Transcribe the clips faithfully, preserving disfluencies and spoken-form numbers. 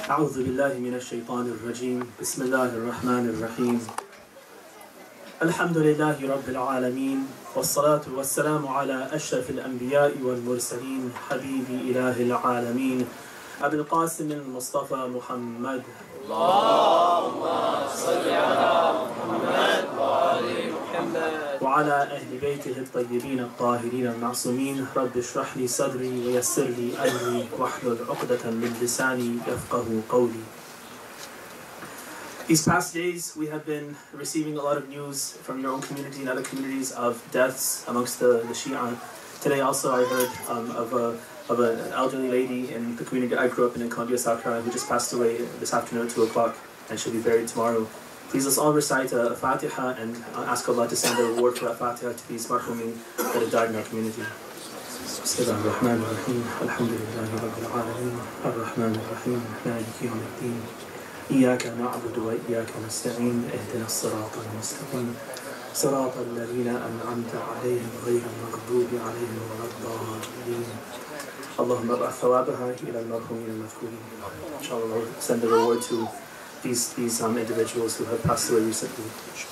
أعوذ بالله من الشيطان الرجيم بسم الله الرحمن الرحيم الحمد لله رب العالمين والصلاة والسلام على أشرف الأنبياء والمرسلين حبيب إله العالمين أبي القاسم المصطفى محمد اللهم صل على محمد وآل محمد وعلى أهل بيته الطيبين الطاهرين المعصومين رب اشرح لي صدري ويسر لي أمري واحلل عقدة من لساني يفقهوا قولي. These past days we have been receiving a lot of news from your own community and other communities of deaths amongst the, the Shia. Today also I heard um, of, a, of a, an elderly lady in the community I grew up in in Columbia, South Carolina, who just passed away this afternoon at two o'clock and she'll be buried tomorrow. Please let's all recite a Fatiha and ask Allah to send a reward for that Fatiha to these marhumin that have died in our community. Bismillah ar-Rahman ar-Rahim. Alhamdulillahi Rabbil Alameen. Ar-Rahman ar-Rahim. Maliki yawm ad-Din. إياك نعبد وإياك نستعين اهدنا الصراط المستقيم صراط الذين أنعمت عليهم غير المغضوب عليهم ولا الضالين اللهم ابعث ثوابها إلى المرحومين المذكورين. Inshallah, Lord, send the reward to these these um, individuals who have passed away recently.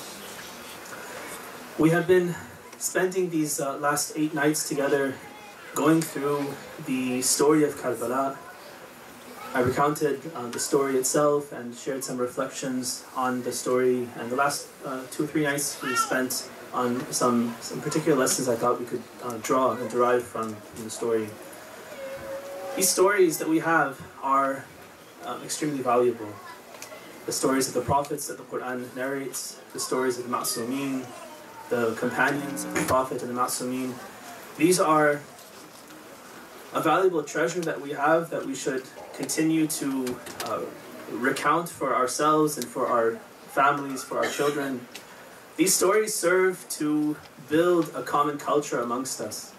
We have been spending these uh, last eight nights together going through the story of Karbala. I recounted uh, the story itself and shared some reflections on the story, and the last uh, two or three nights we spent on some, some particular lessons I thought we could uh, draw and derive from, from the story. These stories that we have are um, extremely valuable. The stories of the prophets that the Quran narrates, the stories of the Ma'sumin, the companions of the Prophet and the Ma'sumin. These are a valuable treasure that we have that we should continue to uh, recount for ourselves and for our families, for our children. These stories serve to build a common culture amongst us.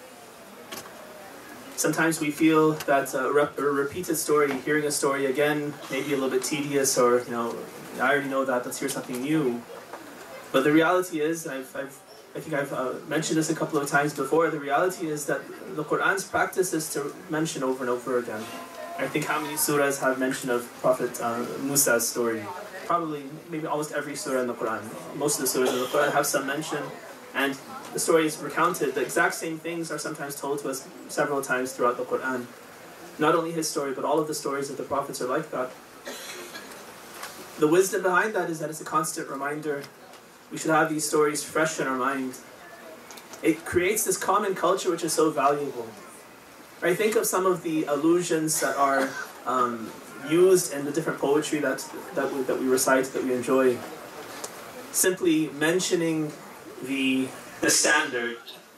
Sometimes we feel that a, rep a repeated story, hearing a story again, may be a little bit tedious, or, you know, I already know that, let's hear something new. But the reality is, I've, I've I think I've uh, mentioned this a couple of times before, the reality is that the Quran's practice is to mention over and over again. I think how many surahs have mention of Prophet uh, Musa's story? Probably, maybe almost every surah in the Quran. Most of the surahs in the Quran have some mention, and the story is recounted. The exact same things are sometimes told to us several times throughout the Quran. Not only his story, but all of the stories of the prophets are like that. The wisdom behind that is that it's a constant reminder. We should have these stories fresh in our mind. It creates this common culture which is so valuable. Right? Think of some of the allusions that are um, used in the different poetry that, that, we, that we recite, that we enjoy. Simply mentioning the, the standard.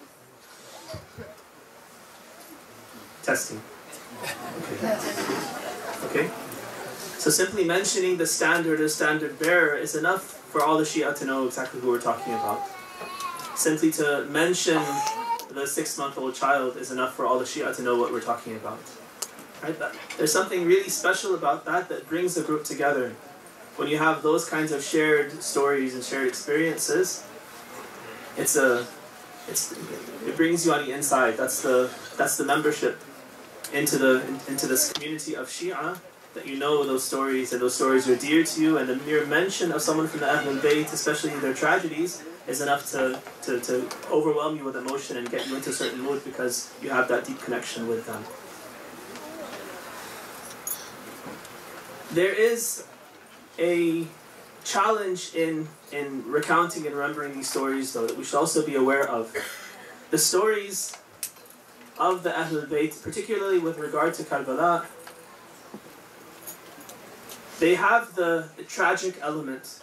Testing. Okay. Okay? So simply mentioning the standard or standard bearer is enough for all the Shia to know exactly who we're talking about. Simply to mention the six-month-old child is enough for all the Shia to know what we're talking about. Right? There's something really special about that that brings the group together. When you have those kinds of shared stories and shared experiences, it's a, it's, it brings you on the inside. That's the, that's the membership into the into this community of Shia. That you know those stories, and those stories are dear to you, and the mere mention of someone from the Ahlul Bayt, especially their tragedies, is enough to, to, to overwhelm you with emotion and get you into a certain mood because you have that deep connection with them. There is a challenge in, in recounting and remembering these stories, though, that we should also be aware of. The stories of the Ahlul Bayt, particularly with regard to Karbala, they have the, the tragic element,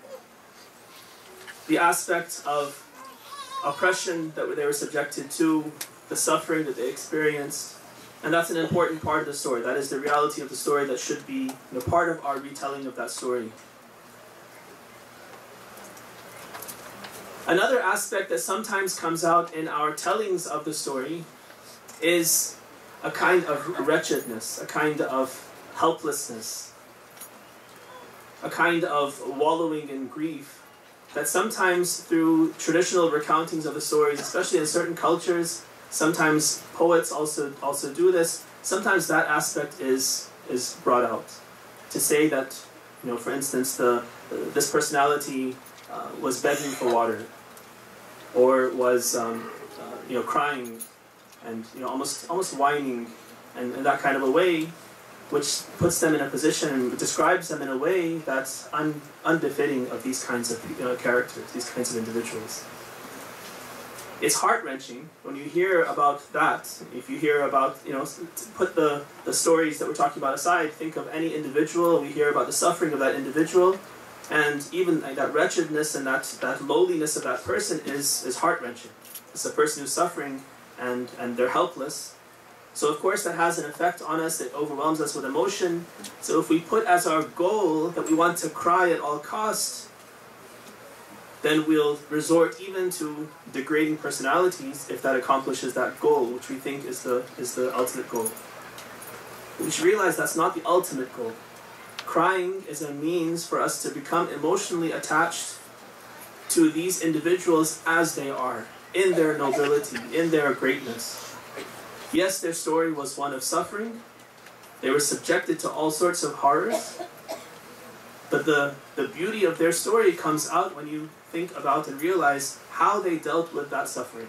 the aspect of oppression that they were subjected to, the suffering that they experienced, and that's an important part of the story. That is the reality of the story that should be, you know, part of our retelling of that story. Another aspect that sometimes comes out in our tellings of the story is a kind of wretchedness, a kind of helplessness, a kind of wallowing in grief that sometimes through traditional recountings of the stories, especially in certain cultures, sometimes poets also also do this, sometimes that aspect is is brought out. to say that, you know, for instance, the this personality uh, was begging for water, or was um, uh, you know, crying, and you know, almost almost whining, and in that kind of a way, which puts them in a position and describes them in a way that's un, unbefitting of these kinds of you know, characters, these kinds of individuals. It's heart-wrenching when you hear about that. If you hear about, you know, put the, the stories that we're talking about aside, think of any individual, we hear about the suffering of that individual, and even like, that wretchedness and that, that lowliness of that person is, is heart-wrenching. It's a person who's suffering and, and they're helpless. So of course that has an effect on us, it overwhelms us with emotion. So if we put as our goal that we want to cry at all costs, then we'll resort even to degrading personalities if that accomplishes that goal, which we think is the, is the ultimate goal. We should realize that's not the ultimate goal. Crying is a means for us to become emotionally attached to these individuals as they are, in their nobility, in their greatness. Yes, their story was one of suffering. They were subjected to all sorts of horrors. But the, the beauty of their story comes out when you think about and realize how they dealt with that suffering.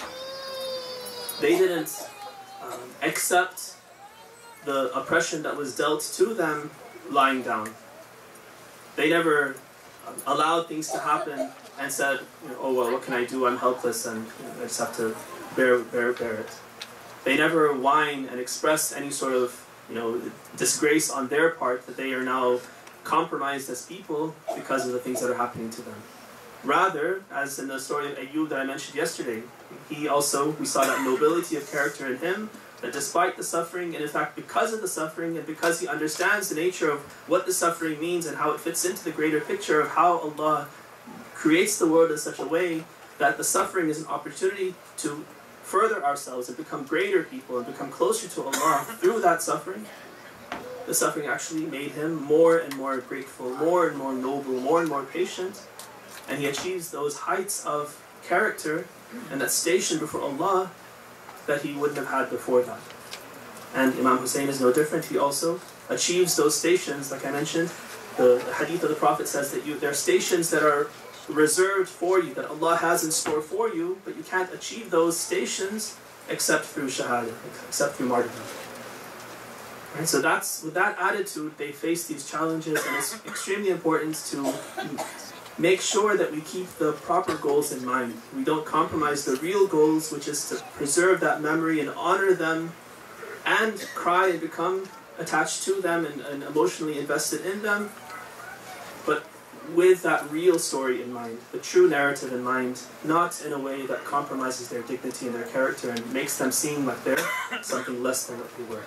They didn't um, accept the oppression that was dealt to them lying down. They never um, allowed things to happen and said, you know, oh well, what can I do? I'm helpless and you know, I just have to bear, bear, bear it. They never whine and express any sort of, you know, disgrace on their part that they are now compromised as people because of the things that are happening to them. Rather, as in the story of Ayyub that I mentioned yesterday, he also, we saw that nobility of character in him, that despite the suffering, and in fact because of the suffering, and because he understands the nature of what the suffering means and how it fits into the greater picture of how Allah creates the world in such a way that the suffering is an opportunity to further ourselves and become greater people and become closer to Allah through that suffering. The suffering actually made him more and more grateful, more and more noble, more and more patient, and he achieves those heights of character and that station before Allah that he wouldn't have had before that. And Imam Hussein is no different. He also achieves those stations, like I mentioned. The hadith of the Prophet says that you, there are stations that are reserved for you, that Allah has in store for you, but you can't achieve those stations except through shahada, except through martyrdom. Right? So that's, with that attitude, they face these challenges, and it's extremely important to make sure that we keep the proper goals in mind. We don't compromise the real goals, which is to preserve that memory and honor them, and cry and become attached to them and, and emotionally invested in them, but with that real story in mind, the true narrative in mind, not in a way that compromises their dignity and their character and makes them seem like they're something less than what they were.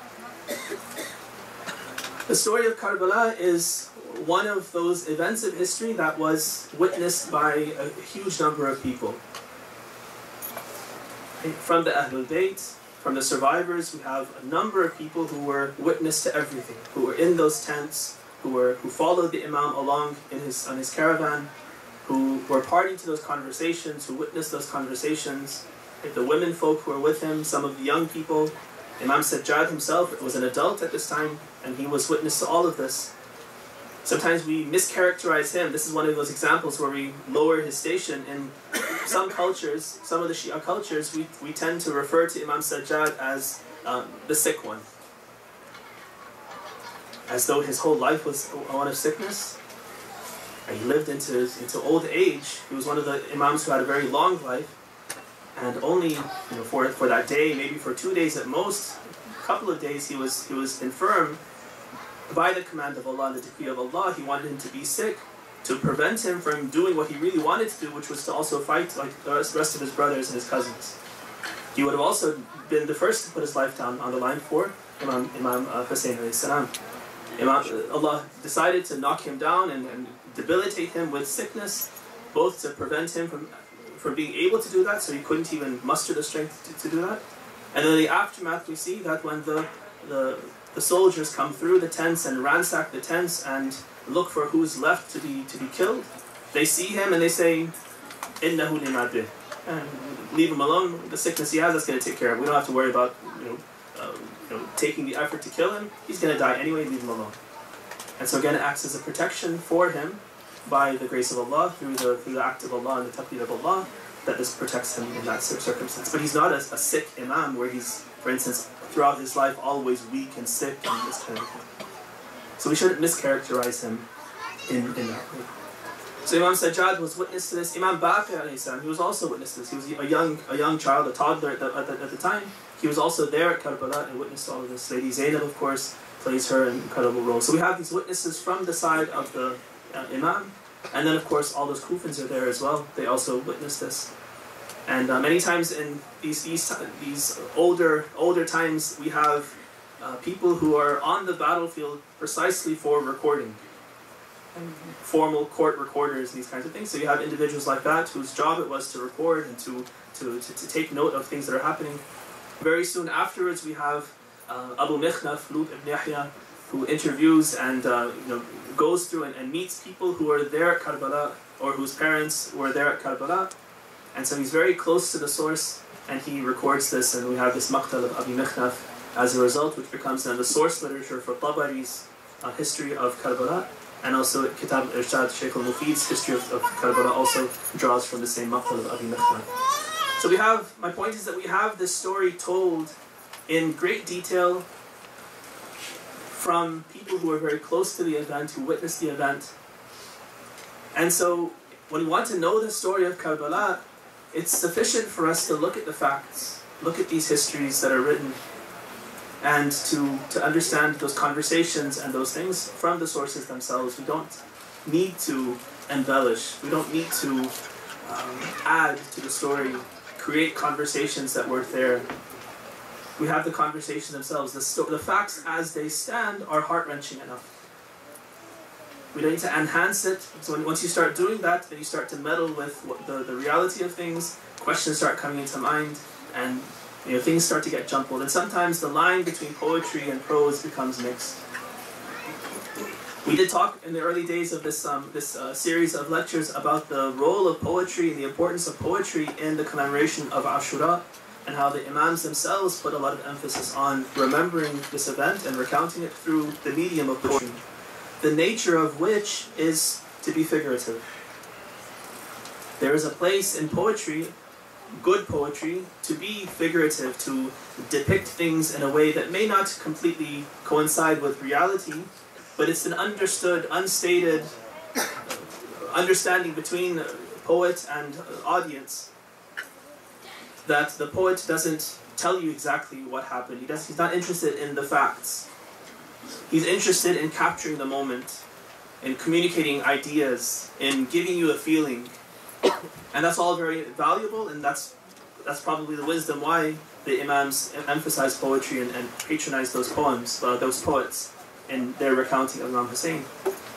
The story of Karbala is one of those events of history that was witnessed by a huge number of people. From the Ahlul Bayt, from the survivors, we have a number of people who were witness to everything, who were in those tents, who were who followed the Imam along in his on his caravan, who were party to those conversations, who witnessed those conversations. The women folk who were with him, some of the young people. Imam Sajjad himself was an adult at this time, and he was witness to all of this. Sometimes we mischaracterize him. This is one of those examples where we lower his station. In some cultures, some of the Shia cultures, we, we tend to refer to Imam Sajjad as um, the sick one, as though his whole life was one of sickness. And he lived into, into old age. He was one of the Imams who had a very long life. And only you know, for, for that day, maybe for two days at most, a couple of days, he was, he was infirm. By the command of Allah and the decree of Allah, he wanted him to be sick to prevent him from doing what he really wanted to do, which was to also fight like the rest of his brothers and his cousins. He would have also been the first to put his life down on the line for Imam, Imam uh, Hussein alayhi salam. Imam, Allah decided to knock him down and, and debilitate him with sickness, both to prevent him from, from being able to do that, so he couldn't even muster the strength to, to do that. And then in the aftermath, we see that when the, the, the soldiers come through the tents and ransack the tents and look for who's left to be, to be killed, they see him and they say, "Innahu lima bih." And leave him alone. The sickness he has, that's going to take care of. We don't have to worry about you know, uh, you know, taking the effort to kill him. He's going to die anyway. Leave him alone. And so again, it acts as a protection for him by the grace of Allah, through the, through the act of Allah and the taqdeer of Allah, that this protects him in that circumstance. But he's not a, a sick imam where he's, for instance, throughout his life always weak and sick and this kind of thing. So we shouldn't mischaracterize him in, in that way. So Imam Sajjad was witness to this. Imam Baqir alayhi salam, he was also witness to this. He was a young, a young child, a toddler at the, at, the, at the time. He was also there at Karbala and witnessed all of this. Lady Zainab, of course, plays her incredible role. So we have these witnesses from the side of the uh, Imam. And then, of course, all those Kufans are there as well. They also witness this. And uh, many times in these, these, these older, older times, we have uh, people who are on the battlefield precisely for recording. Formal court recorders and these kinds of things. So you have individuals like that whose job it was to record and to, to, to, to take note of things that are happening. Very soon afterwards we have uh, Abu Mikhnaf, Lut ibn Yahya, who interviews and uh, you know, goes through and, and meets people who are there at Karbala or whose parents were there at Karbala. And so he's very close to the source and he records this, and we have this Maqtal of Abu Mikhnaf as a result, which becomes then the source literature for Tabari's uh, history of Karbala. And also Kitab Irshad, Sheikh al-Mufid's history of, of Karbala also draws from the same Maqtal of Abi Mikhnaf. So we have, my point is that we have this story told in great detail from people who are very close to the event, who witnessed the event. And so when we want to know the story of Karbala, it's sufficient for us to look at the facts, look at these histories that are written, and to, to understand those conversations and those things from the sources themselves. We don't need to embellish. We don't need to um, add to the story, create conversations that weren't there. We have the conversations themselves. The, sto the facts as they stand are heart-wrenching enough. We don't need to enhance it. So when, once you start doing that, then you start to meddle with what the, the reality of things, questions start coming into mind, and you know, things start to get jumbled, and sometimes the line between poetry and prose becomes mixed. We did talk in the early days of this um, this uh, series of lectures about the role of poetry and the importance of poetry in the commemoration of Ashura, and how the Imams themselves put a lot of emphasis on remembering this event and recounting it through the medium of poetry, the nature of which is to be figurative. There is a place in poetry, good poetry, to be figurative, to depict things in a way that may not completely coincide with reality, but it's an understood, unstated understanding between poet and audience, that the poet doesn't tell you exactly what happened. He does, he's not interested in the facts. He's interested in capturing the moment, in communicating ideas, in giving you a feeling. And that's all very valuable, and that's that's probably the wisdom why the Imams emphasize poetry and, and patronize those poems, uh, those poets, in their recounting of Imam Hussein.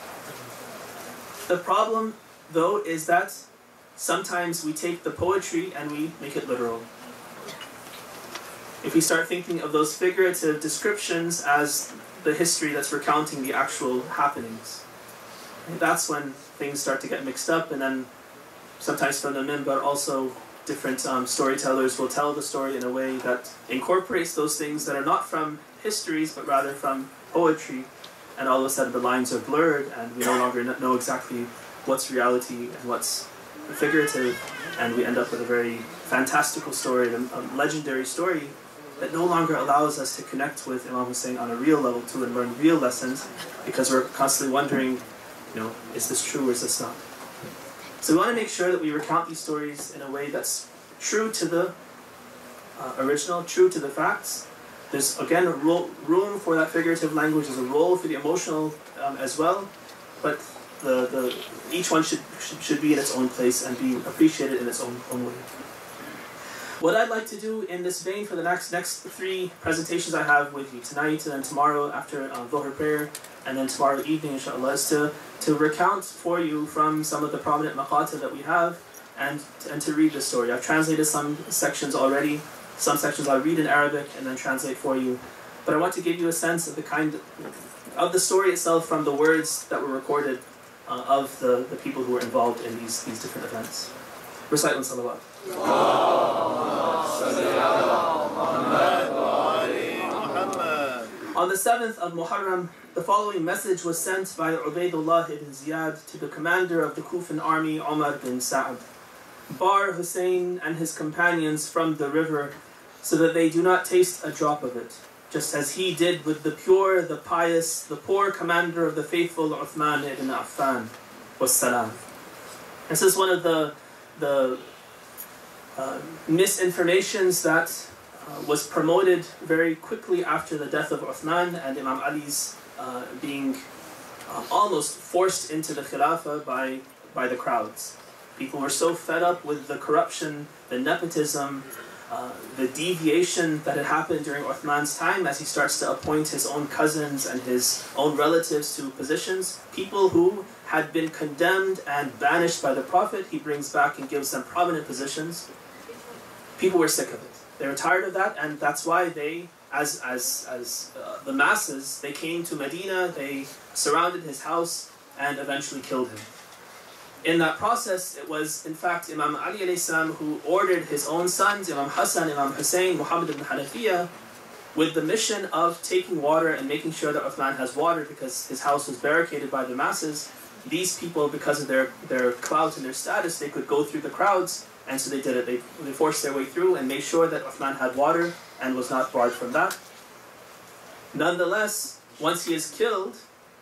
The problem, though, is that sometimes we take the poetry and we make it literal. If we start thinking of those figurative descriptions as the history that's recounting the actual happenings, that's when things start to get mixed up, and then sometimes from the minbar also different um, storytellers will tell the story in a way that incorporates those things that are not from histories but rather from poetry, and all of a sudden the lines are blurred and we no longer know exactly what's reality and what's figurative, and we end up with a very fantastical story, a, a legendary story that no longer allows us to connect with Imam Hussein on a real level too and learn real lessons, because we're constantly wondering, you know, is this true or is this not? So we want to make sure that we recount these stories in a way that's true to the uh, original, true to the facts. There's, again, a ro room for that figurative language. There's a role for the emotional um, as well. But the, the, each one should, should, should be in its own place and be appreciated in its own, own way. What I'd like to do in this vein for the next, next three presentations I have with you, tonight and then tomorrow after uh, Dhuhr prayer, and then tomorrow evening, inshallah, is to, to recount for you from some of the prominent maqata that we have, and, and to read the story. I've translated some sections already. Some sections I'll read in Arabic and then translate for you. But I want to give you a sense of the kind of, of the story itself from the words that were recorded uh, of the, the people who were involved in these, these different events. Recite on salawat. On the seventh of Muharram, the following message was sent by Ubaydullah ibn Ziyad to the commander of the Kufan army, Umar bin Sa'd. Bar Hussein and his companions from the river, so that they do not taste a drop of it, just as he did with the pure, the pious, the poor commander of the faithful, Uthman ibn Affan. Wassalam. This is one of the, the uh, misinformations that uh, was promoted very quickly after the death of Uthman and Imam Ali's uh, being uh, almost forced into the Khilafah by, by the crowds. People were so fed up with the corruption, the nepotism, uh, the deviation that had happened during Uthman's time as he starts to appoint his own cousins and his own relatives to positions. People who had been condemned and banished by the Prophet, he brings back and gives them prominent positions. People were sick of it. They were tired of that, and that's why they, as, as, as uh, the masses, they came to Medina, they surrounded his house, and eventually killed him. In that process, it was in fact Imam Ali alayhi salam who ordered his own sons, Imam Hassan, Imam Hussein, Muhammad ibn Hanafiya, with the mission of taking water and making sure that Uthman has water because his house was barricaded by the masses. These people, because of their, their clout and their status, they could go through the crowds, and so they did it. They, they forced their way through and made sure that Uthman had water and was not barred from that. Nonetheless, once he is killed,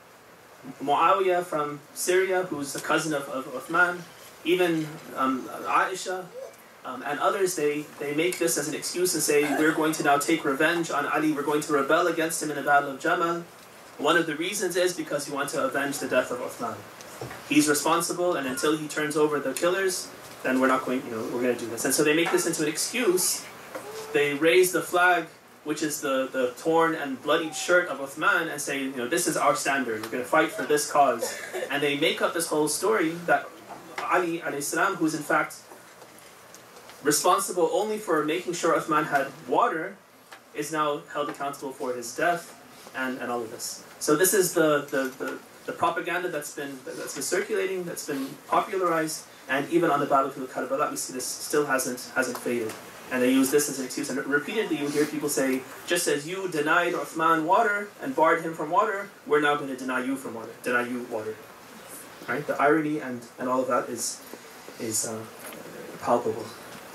Muawiyah from Syria, who's the cousin of, of Uthman, even um, Aisha um, and others, they, they make this as an excuse and say, we're going to now take revenge on Ali, we're going to rebel against him in the Battle of Jamal. One of the reasons is because we want to avenge the death of Uthman. He's responsible, and until he turns over the killers, then we're not going, you know, we're going to do this. And so they make this into an excuse. They raise the flag, which is the, the torn and bloodied shirt of Uthman, and say, you know, this is our standard, we're going to fight for this cause. And they make up this whole story that Ali alayhi salam, who's in fact responsible only for making sure Uthman had water, is now held accountable for his death and, and all of this. So this is the, the, the, the propaganda that's been, that's been circulating, that's been popularized, and even on the battlefield of Karbala, we see this still hasn't, hasn't faded. And they use this as an excuse. And repeatedly you hear people say, just as you denied Uthman water and barred him from water, we're now going to deny you from water, deny you water. Right? The irony and, and all of that is, is uh, palpable.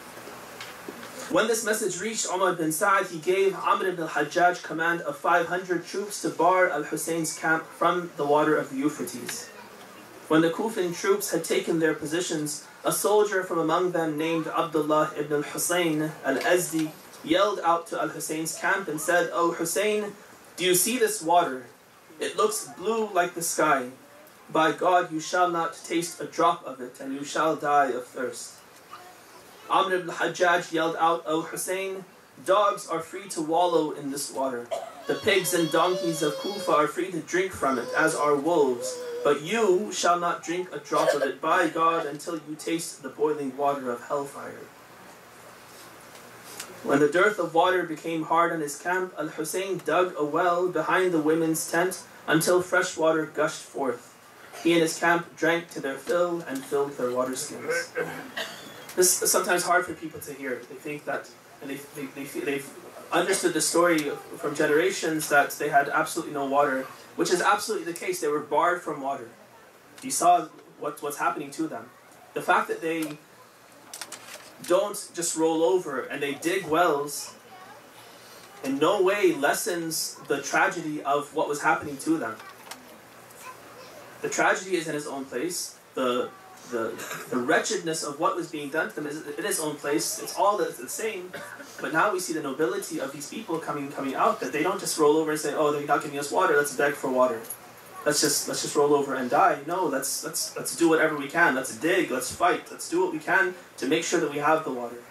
When this message reached Umar bin Sa'd, he gave Amr ibn al-Hajjaj command of five hundred troops to bar al-Hussein's camp from the water of the Euphrates. When the Kufan troops had taken their positions, a soldier from among them named Abdullah ibn al-Husayn al-Azdi yelled out to al-Hussein's camp and said, "O Hussein, do you see this water? It looks blue like the sky. By God, you shall not taste a drop of it, and you shall die of thirst." Amr ibn al-Hajjaj yelled out, "O Hussein, dogs are free to wallow in this water. The pigs and donkeys of Kufa are free to drink from it, as are wolves. But you shall not drink a drop of it, by God, until you taste the boiling water of hellfire." When the dearth of water became hard on his camp, al-Hussein dug a well behind the women's tent until fresh water gushed forth. He and his camp drank to their fill and filled their water skins. This is sometimes hard for people to hear. They think that, and they, they, they, they've understood the story from generations that they had absolutely no water, which is absolutely the case. They were barred from water. You saw what, what's happening to them. The fact that they don't just roll over and they dig wells in no way lessens the tragedy of what was happening to them. The tragedy is in its own place. The, the, the wretchedness of what was being done to them is in its own place. It's all the, the same. But now we see the nobility of these people coming coming out, that they don't just roll over and say, "Oh, they're not giving us water, let's beg for water. Let's just let's just roll over and die." No, let's let's let's do whatever we can. Let's dig, let's fight, let's do what we can to make sure that we have the water.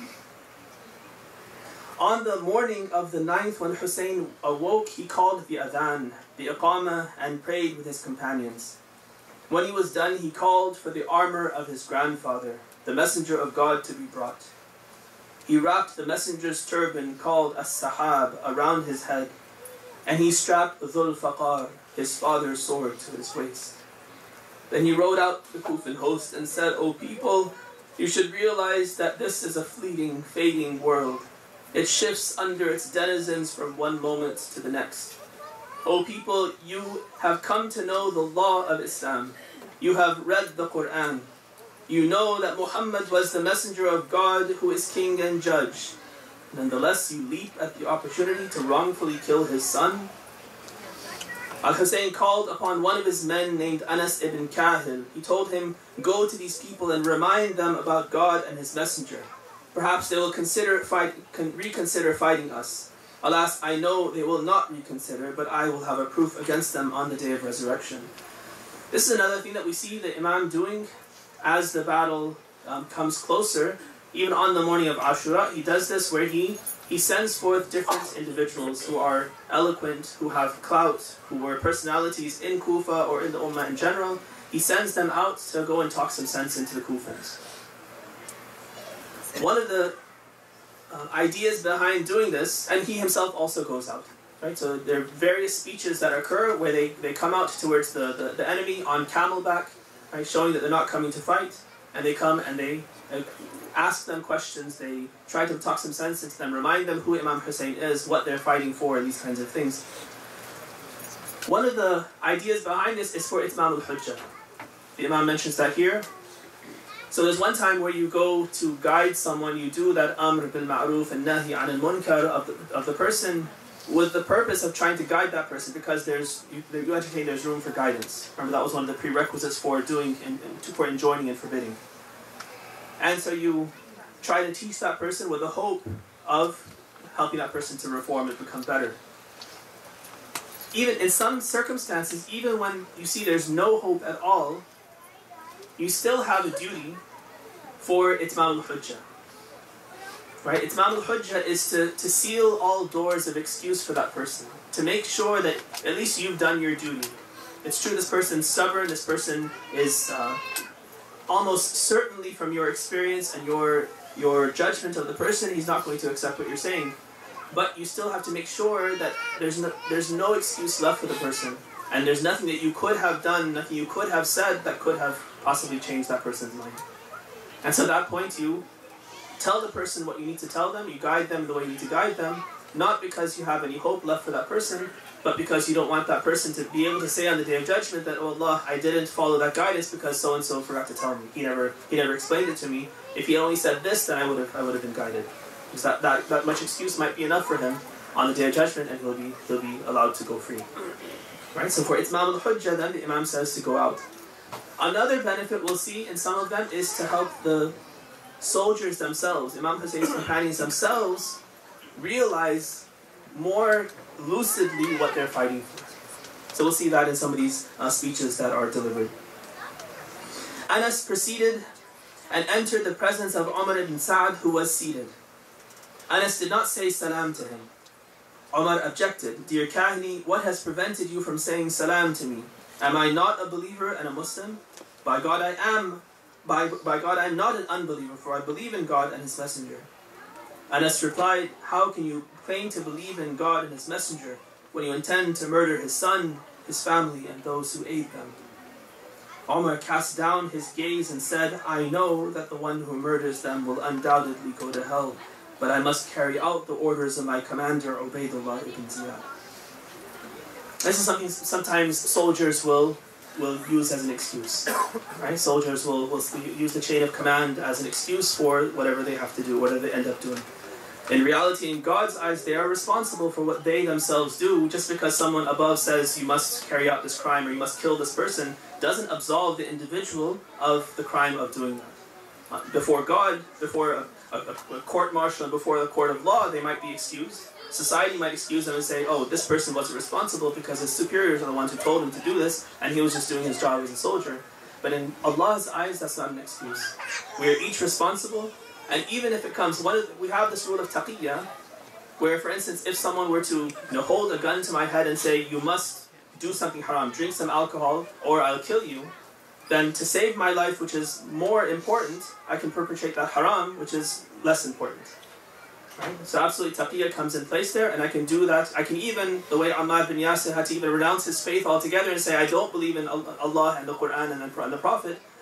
On the morning of the ninth, when Hussein awoke, he called the adhan, the iqamah, and prayed with his companions. When he was done, he called for the armor of his grandfather, the messenger of God, to be brought. He wrapped the messenger's turban, called as-sahab, around his head, and he strapped Dhul Faqar, his father's sword, to his waist. Then he rode out to the Kufan host and said, "O people, you should realize that this is a fleeting, fading world. It shifts under its denizens from one moment to the next. O people, you have come to know the law of Islam. You have read the Quran. You know that Muhammad was the messenger of God who is king and judge. Nonetheless, you leap at the opportunity to wrongfully kill his son. Al-Hussein called upon one of his men named Anas ibn Kahil. He told him, go to these people and remind them about God and his messenger. Perhaps they will consider fight, con reconsider fighting us. Alas, I know they will not reconsider, but I will have a proof against them on the day of resurrection. This is another thing that we see the Imam doing as the battle um, comes closer. Even on the morning of Ashura, he does this where he, he sends forth different individuals who are eloquent, who have clout, who are personalities in Kufa or in the Ummah in general. He sends them out to go and talk some sense into the Kufans. One of the uh, ideas behind doing this, and he himself also goes out. Right? So there are various speeches that occur where they, they come out towards the, the, the enemy on camelback, right, showing that they're not coming to fight, and they come and they uh, ask them questions, they try to talk some sense into them, remind them who Imam Hussein is, what they're fighting for, and these kinds of things. One of the ideas behind this is for Itmam al-Hujjah. The Imam mentions that here. So there's one time where you go to guide someone, you do that amr bil ma'ruf and nahi an al-munkar of the, of the person, with the purpose of trying to guide that person, because there's you, you entertain there's room for guidance. Remember, that was one of the prerequisites for doing and for enjoining and forbidding. And so you try to teach that person with the hope of helping that person to reform and become better. Even in some circumstances, even when you see there's no hope at all, you still have a duty for Itmam al-Hujjah. Right? Itmam al-Hujjah is to, to seal all doors of excuse for that person, to make sure that at least you've done your duty. It's true this person's stubborn, this person is uh, almost certainly from your experience and your, your judgment of the person, he's not going to accept what you're saying. But you still have to make sure that there's no, there's no excuse left for the person, and there's nothing that you could have done, nothing you could have said that could have possibly changed that person's mind. And so at that point you tell the person what you need to tell them, you guide them the way you need to guide them, not because you have any hope left for that person, but because you don't want that person to be able to say on the Day of Judgment that, oh Allah, I didn't follow that guidance because so-and-so forgot to tell me. He never, he never explained it to me. If he only said this, then I would have, I would have been guided. Because that, that, that much excuse might be enough for him on the Day of Judgment, and he'll be, he'll be allowed to go free. Right? So for Itmam al-Hujjah, then the Imam says to go out. Another benefit we'll see in some of them is to help the soldiers themselves. Imam Hussein's companions themselves realize more lucidly what they're fighting for. So we'll see that in some of these uh, speeches that are delivered. Anas proceeded and entered the presence of Umar ibn Sa'd, who was seated. Anas did not say salam to him. Umar objected, Dear Kahini, what has prevented you from saying salam to me? Am I not a believer and a Muslim? By God I am. By, by God I am not an unbeliever, for I believe in God and His Messenger. Anas replied, How can you claim to believe in God and His Messenger when you intend to murder his son, his family, and those who aid them? Umar cast down his gaze and said, I know that the one who murders them will undoubtedly go to hell, but I must carry out the orders of my commander, Ubaydullah ibn Ziyad. This is something sometimes soldiers will will use as an excuse. Right? Soldiers will, will use the chain of command as an excuse for whatever they have to do, whatever they end up doing. In reality, in God's eyes, they are responsible for what they themselves do. Just because someone above says you must carry out this crime or you must kill this person doesn't absolve the individual of the crime of doing that. Uh, before God, before a, a, a court martial and before the court of law, they might be excused. Society might excuse them and say, oh, this person wasn't responsible because his superiors are the ones who told him to do this, and he was just doing his job as a soldier. But in Allah's eyes, that's not an excuse. We are each responsible, and even if it comes, one of the, we have this rule of taqiyya, where, for instance, if someone were to you know, hold a gun to my head and say, you must do something haram, drink some alcohol, or I'll kill you, then to save my life, which is more important, I can perpetrate that haram, which is less important. Right? So absolutely taqiyya comes in place there, and I can do that. I can even, the way Ammar bin Yasir had to even renounce his faith altogether and say, I don't believe in Allah and the Quran and the Prophet,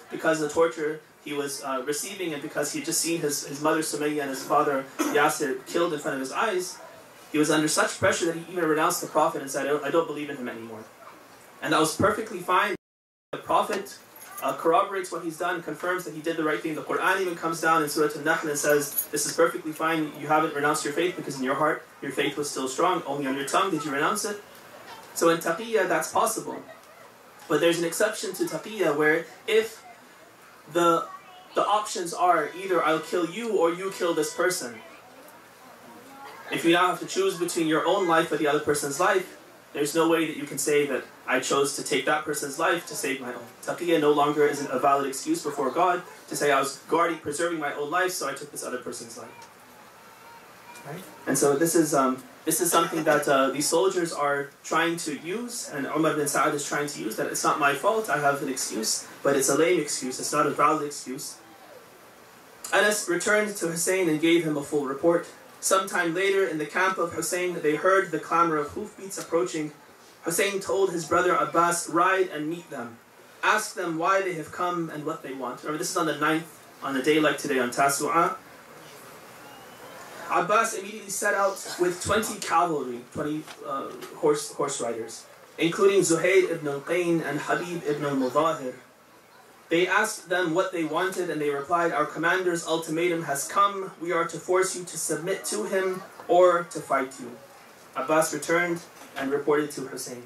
because of the torture he was uh, receiving, and because he had just seen his, his mother Sumayya and his father Yasir killed in front of his eyes, he was under such pressure that he even renounced the Prophet and said, I don't, I don't believe in him anymore. And that was perfectly fine. The Prophet uh, corroborates what he's done, confirms that he did the right thing. The Quran even comes down in Surah Al-Nahl and says, this is perfectly fine, you haven't renounced your faith because in your heart, your faith was still strong, only on your tongue did you renounce it. So in taqiyya, that's possible. But there's an exception to taqiyya where if the, the options are either I'll kill you or you kill this person. If you now have to choose between your own life or the other person's life, there's no way that you can say that I chose to take that person's life to save my own. Taqiyya no longer isn't a valid excuse before God to say I was guarding, preserving my own life, so I took this other person's life. Right? And so this is um, this is something that uh, these soldiers are trying to use, and Umar bin Sa'ad is trying to use, that it's not my fault, I have an excuse, but it's a lame excuse, it's not a valid excuse. Anas returned to Hussein and gave him a full report. Sometime later, in the camp of Hussein, they heard the clamor of hoofbeats approaching. Hussein told his brother Abbas, ride and meet them. Ask them why they have come and what they want. Remember, this is on the ninth, on a day like today, on Tasu'ah. Abbas immediately set out with twenty cavalry, twenty uh, horse, horse riders, including Zuhair ibn al-Qayn and Habib ibn al-Mudahir. They asked them what they wanted, and they replied, our commander's ultimatum has come. We are to force you to submit to him or to fight you. Abbas returned and reported to Hussein.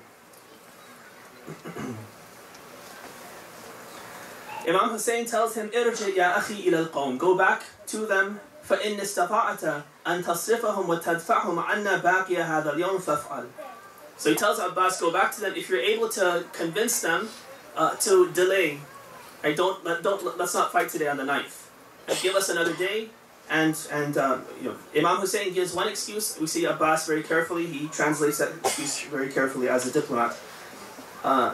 Imam Hussein tells him, Irji ya akhi ila al-qawm. Go back to them. فَإِنْ اسْتَطَعْتَ أَن تَصْرِفَهُمْ وَتَدْفَعْهُمْ عَنَّا بَاقِيَ هَذَا الْيَوْمِ فَافْعَلْ. So he tells Abbas, go back to them. If you're able to convince them uh, to delay, right, don't, let, don't, let's not fight today on the ninth. Give us another day. And, and uh, you know, Imam Hussein gives one excuse. We see Abbas very carefully. He translates that excuse very carefully as a diplomat. Uh,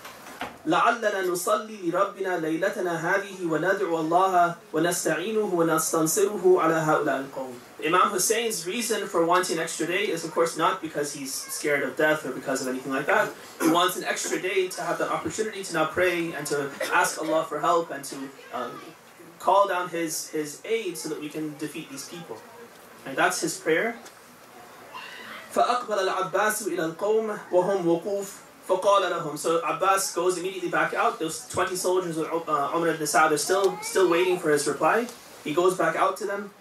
لعلنا نصلي لربنا ليلتنا هذه وندعو الله ونستعينه ونستنصره على هؤلاء القوم. Imam Hussein's reason for wanting an extra day is of course not because he's scared of death or because of anything like that. He wants an extra day to have the opportunity to now pray and to ask Allah for help and to um, call down His, his aid so that we can defeat these people. And that's his prayer. فأقبل العباس إلى القوم وهم وقوف. So Abbas goes immediately back out. Those twenty soldiers of uh, Umar ibn Sa'ad are still, still waiting for his reply. He goes back out to them.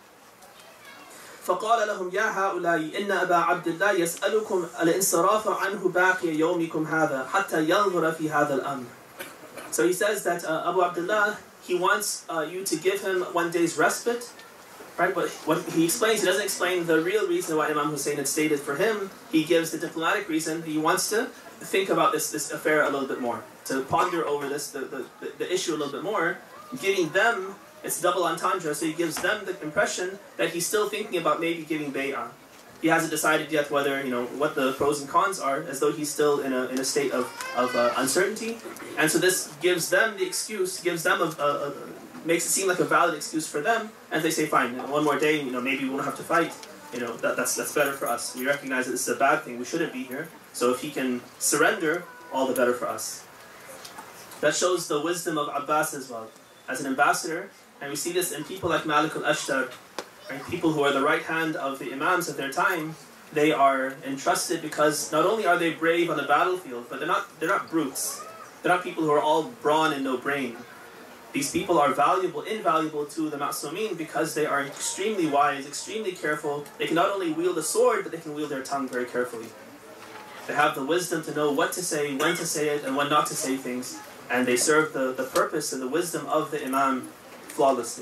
فقال لهم يا هؤلاء إن أبا عبد الله يسألكم الانصراف عنه باقي يومكم هذا حتى ينظر في هذا الأمر. So he says that uh, Abu Abdullah, he wants uh, you to give him one day's respite. Right, but what he explains, he doesn't explain the real reason why Imam Hussein had stated for him. He gives the diplomatic reason. He wants to think about this, this affair a little bit more, to ponder over this, the, the, the issue a little bit more, giving them, it's double entendre, so he gives them the impression that he's still thinking about maybe giving bay'ah. He hasn't decided yet whether, you know, what the pros and cons are, as though he's still in a, in a state of, of uh, uncertainty. And so this gives them the excuse, gives them a, a, a makes it seem like a valid excuse for them, and they say, fine, you know, one more day, you know, maybe we won't have to fight. You know, that, that's that's better for us. We recognize that this is a bad thing. We shouldn't be here. So if he can surrender, all the better for us. That shows the wisdom of Abbas as well, as an ambassador. And we see this in people like Malik al-Ashtar, right? People who are the right hand of the imams of their time. They are entrusted because not only are they brave on the battlefield, but they're not they're not brutes. They're not people who are all brawn and no brain. These people are valuable, invaluable to the Ma'sumin because they are extremely wise, extremely careful. They can not only wield a sword, but they can wield their tongue very carefully. They have the wisdom to know what to say, when to say it, and when not to say things. And they serve the, the purpose and the wisdom of the Imam flawlessly.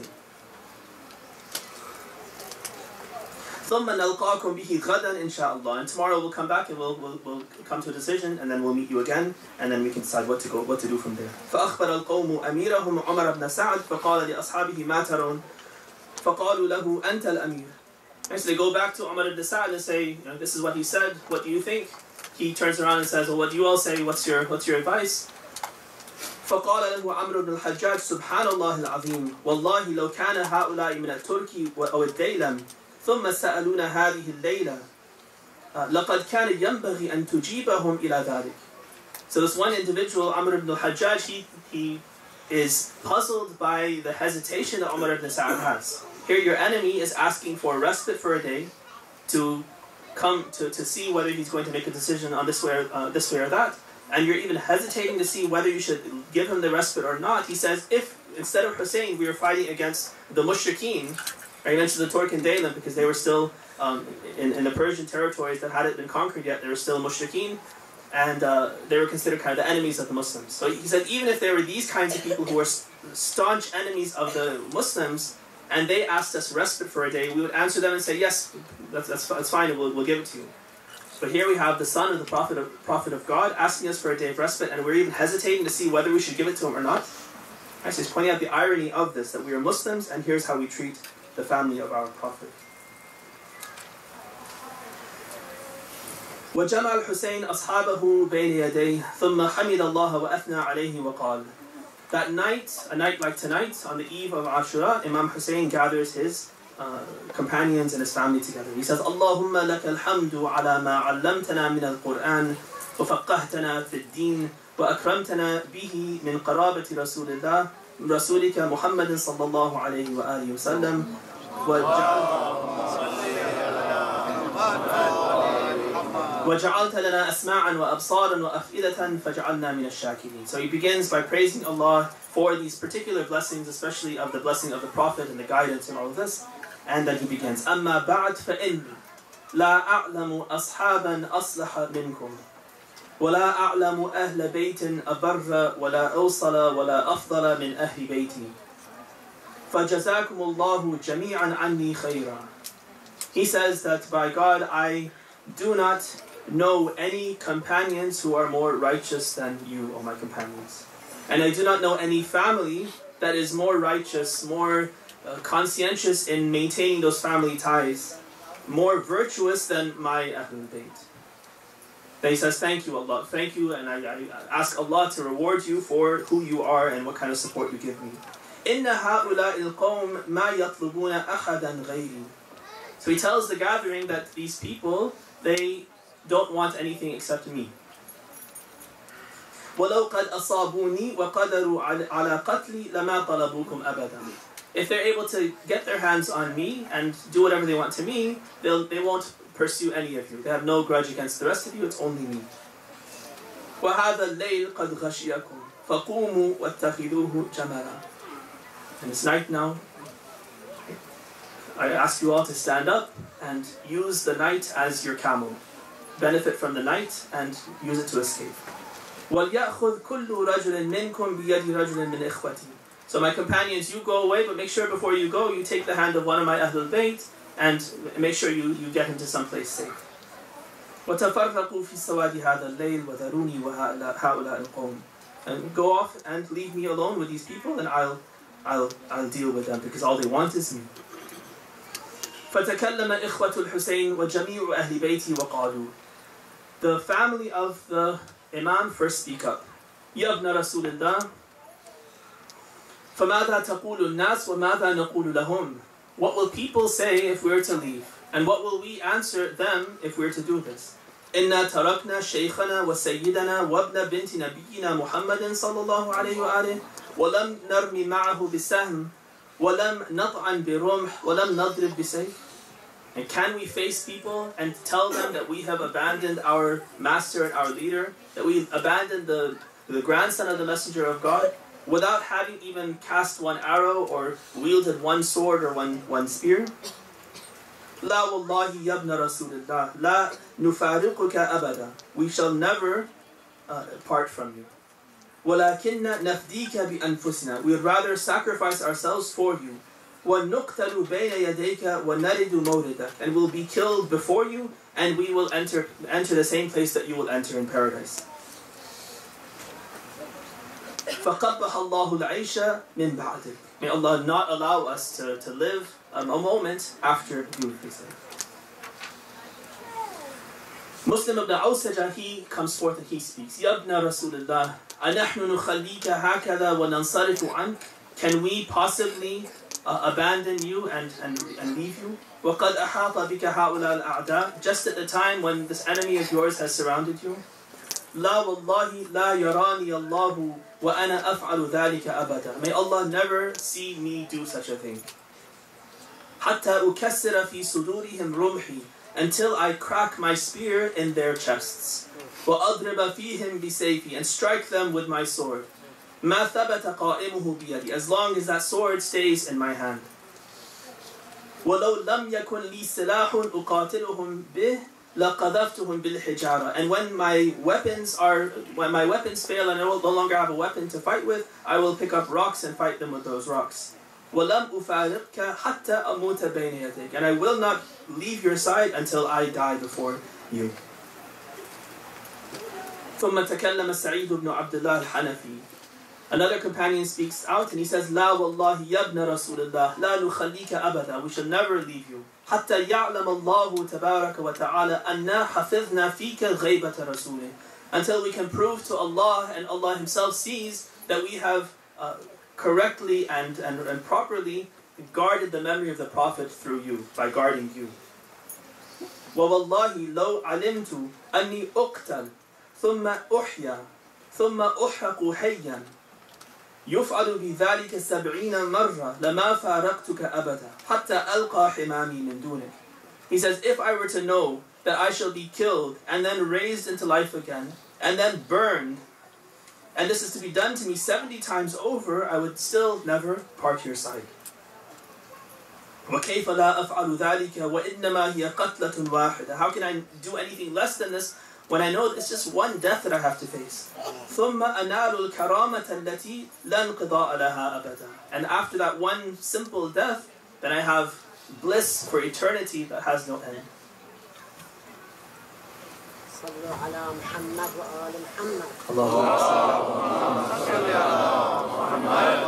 ثُمَّ نَلْقَاكُمْ بِهِ غَدًا إِنْ شَاءَ اللَّهِ. And tomorrow we'll come back and we'll, we'll, we'll come to a decision, and then we'll meet you again, and then we can decide what to go, what to do from there. فَأَخْبَرَ الْقَوْمُ أَمِيرَهُمْ عُمَرَ بْنَ سَعْدٍ فَقَالَ لِأَصْحَابِهِ مَا تَرَوْنَ فَقَالُوا لَهُ أَنْتَ الْأَمِيرُ. And so they go back to Umar ibn Sa'd and say, you know, this is what he said, what do you think? He turns around and says, well, what do you all say? What's your, what's your advice? فقال له عمرو بن الحجاج سبحان الله العظيم والله لو كان هؤلاء من الترك أو الديلم ثم سألونا هذه الليلة لقد كان ينبغي أن تجيبهم إلى ذلك. So this one individual, Amr ibn al-Hajjaj, he, he is puzzled by the hesitation that Umar ibn Sa'ad has. Here your enemy is asking for respite for a day to come to, to see whether he's going to make a decision on this way or, uh, this way or that, and you're even hesitating to see whether you should give him the respite or not. He says, if instead of Hussein we were fighting against the mushrikeen, or he mentions the Turk and Daylan because they were still um, in, in the Persian territories that hadn't been conquered yet, they were still mushrikeen, and uh, they were considered kind of the enemies of the Muslims. So he said, even if there were these kinds of people who were staunch enemies of the Muslims, and they asked us respite for a day, we would answer them and say, yes, that's, that's, that's fine, we'll, we'll give it to you. But here we have the son of the Prophet of, Prophet of God asking us for a day of respite, and we're even hesitating to see whether we should give it to him or not. Actually, he's pointing out the irony of this, that we are Muslims, and here's how we treat the family of our Prophet. وجمع الحسين أصحابه بين يديه ثم حمد الله وأثنى عليه وقال. That night, a night like tonight, on the eve of Ashura, Imam Hussein gathers his uh, companions and his family together. He says, اللهم لك الحمد على ما علمتنا من القرآن وفقهتنا في الدين وأكرمتنا به من قرابة رسول الله رسولك محمد صلى الله عليه وآله وسلم وجعلت لنا أسماعا وأبصارا وأفئدة فجعلنا من الشاكرين. So he begins by praising Allah for these particular blessings, especially of the blessing of the Prophet and the guidance and all of this. And then he begins, أما بعد فإني لا أعلم أصحابا أصلح منكم ولا أعلم أهل بيت أبر ولا أوصل ولا أفضل من أهل بيتي فجزاكم الله جميعا عني خيرا. He says that by God I do not know any companions who are more righteous than you, O my companions. And I do not know any family that is more righteous, more uh, conscientious in maintaining those family ties, more virtuous than my Ahlul Bayt. Then he says, thank you Allah, thank you, and I, I ask Allah to reward you for who you are and what kind of support you give me. إِنَّ هَؤُلَاءِ الْقَوْمِ مَا يَطْلُبُونَ أَحَدًا غَيْرِي. So he tells the gathering that these people, they don't want anything except me. وَلَوْ قَدْ أَصَابُونِي وَقَدَرُوا عَلَى قَتْلِي لَمَا طَلَبُوكُمْ أَبَدًا. If they're able to get their hands on me and do whatever they want to me, they'll, they won't pursue any of you. They have no grudge against the rest of you, it's only me. وَهَذَا اللَّيْلِ قَدْ غَشِيَكُمْ فَقُومُوا وَاتَّخِذُوهُ جَمَلًا. And it's night now. I ask you all to stand up and use the night as your camel. Benefit from the night and use it to escape. وَلْيَأْخُذْ كُلُّ رَجُلٍ مِّنْكُمْ بِيَدِ رَجُلٍ مِّنْ إِخْوَتِي. So my companions, you go away, but make sure before you go, you take the hand of one of my Ahlul Bayt and make sure you, you get him to someplace safe. وَتَفَرَّقُوا فِي سَوَادِ هَذَا اللَّيْلِ وَذَرُونِي وَهَؤُلَاءِ الْقَوْمِ. And go off and leave me alone with these people, and I'll, I'll, I'll deal with them, because all they want is me. فَتَكَلَّمَ إِخْوَةُ الْحُسَيْنِ وَجَمِيعُ أَهْلِ بَيْتِي وَقَالُوا. The family of the Imam first speak up. يَا ابْنَ رَسُولِ اللَّهِ فَمَاذَا تَقُولُ النَّاسُ وَمَاذَا نَقُولُ لَهُمْ. What will people say if we're to leave? And what will we answer them if we're to do this? إِنَّا تَرَكْنَا شَيْخَنَا وَسَيِّدَنَا وَابْنَ بِنْتِ نَبِيِّنَا مُحَمَّدٍ صَلَّى اللَّهُ عَلَيْهِ وَآلِهِ وَلَمْ نَرْمِ مَعَهُ بِالسَّهْمِ وَلَمْ نَطْعَنْ بِرُمْحٍ وَلَمْ نَضْرِبْ بِسَيْفٍ. And can we face people and tell them that we have abandoned our master and our leader, that we abandoned the, the grandson of the Messenger of God, without having even cast one arrow or wielded one sword or one, one spear? لا والله يا ابن رسول الله لا نفارقك أبدا. We shall never uh, part from you. ولكن نفديك بأنفسنا. We would rather sacrifice ourselves for you. وَنُقْتَلُ بَيْنَ يَدَيْكَ وَنَرِدُ مَوْرِدَكَ. And we'll be killed before you, and we will enter enter the same place that you will enter in paradise. فَقَبَّحَ اللَّهُ الْعَيْشَ مِنْ بَعْدِكَ. May Allah not allow us to, to live um, a moment after you face it. Muslim ibn Awsaja, he comes forth and he speaks. يَا ابْنَ رَسُولِ اللَّهِ أَنَحْنُ نُخَلِّيكَ هَكَذَا وَنَنْصَرِفُ عَنْكَ. Can we possibly uh, abandon you and, and, and leave you? وَقَدْ أَحَاطَ بِكَ هَؤُلَاءِ الْأَعْدَاءِ. Just at the time when this enemy of yours has surrounded you. لا والله لا يراني الله وأنا أفعل ذلك أبدا. May Allah never see me do such a thing. حتى أكسر في صدورهم رمحي, until I crack my spear in their chests. وأضرب فيهم بسيفي, and strike them with my sword. ما ثبت قائمه بيدي, as long as that sword stays in my hand. ولو لم يكن لي سلاح أقاتلهم به لقذفتهم بالحجارة. And when my weapons are, when my weapons fail and I no longer have a weapon to fight with, I will pick up rocks and fight them with those rocks. وَلَمْ أُفَارِقْكَ حَتَّى أَمُوتَ بَيْنَ يَدَيْكَ. And I will not leave your side until I die before you. ثم تكلم سعيد بن عبد الله الحنفي. Another companion speaks out and he says, لا والله يا ابن رسول الله لا نخليك أبدا. We shall never leave you. حتى يعلم الله تبارك وتعالى أننا حفظنا فيك غيبة رسوله. Until we can prove to Allah, and Allah Himself sees, that we have uh, correctly and, and, and properly guarded the memory of the Prophet through you, by guarding you. وَوَاللَّهِ لَوْ عَلِمْتُ أَنِّي أُقْتَلْ ثُمَّ أُحْيَا ثُمَّ أُحْرَقُ حَيًّا يفعل بذلك سبعين مرة لما فارقتك أبدا حتى ألقى حمامي من دونك. He says, if I were to know that I shall be killed and then raised into life again and then burned, and this is to be done to me seventy times over, I would still never part your side. وكيف لا أفعل ذلك وإنما هي قتلة واحدة. How can I do anything less than this when I know it's just one death that I have to face? ثم أنال الكرامة التي لا انقضاء لها أبدا. And after that one simple death, then I have bliss for eternity that has no end. صلوا على محمد وآل محمد. اللهم صل على